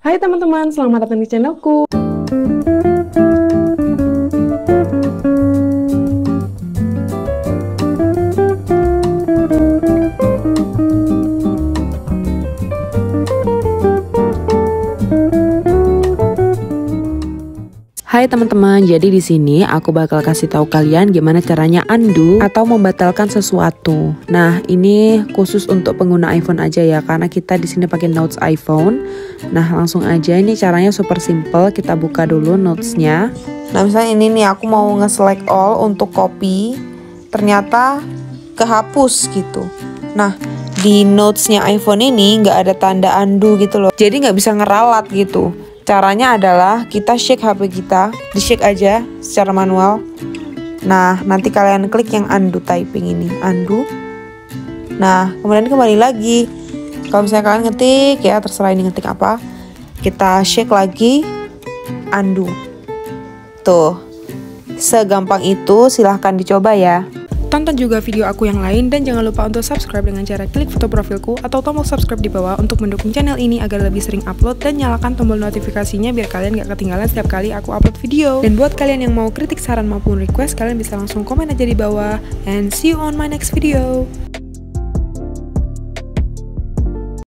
Hai teman-teman, selamat datang di channelku. Hai teman-teman, jadi di sini aku bakal kasih tahu kalian gimana caranya undo atau membatalkan sesuatu. Nah, ini khusus untuk pengguna iPhone aja ya, karena kita di sini pakai notes iPhone. Nah, langsung aja, ini caranya super simple. Kita buka dulu notesnya. Nah, misalnya ini nih, aku mau nge-select all untuk copy, ternyata kehapus gitu. Nah, di notesnya iPhone ini nggak ada tanda undo gitu loh, jadi nggak bisa ngeralat gitu. Caranya adalah kita shake HP kita, di-shake aja secara manual. Nah, nanti kalian klik yang undo typing ini, undo. Nah, kemudian kembali lagi. Kalau misalnya kalian ngetik ya, terserah ini ngetik apa. Kita shake lagi, undo. Tuh, segampang itu, silahkan dicoba ya. Tonton juga video aku yang lain dan jangan lupa untuk subscribe dengan cara klik foto profilku atau tombol subscribe di bawah untuk mendukung channel ini agar lebih sering upload, dan nyalakan tombol notifikasinya biar kalian gak ketinggalan setiap kali aku upload video. Dan buat kalian yang mau kritik, saran maupun request, kalian bisa langsung komen aja di bawah. And see you on my next video.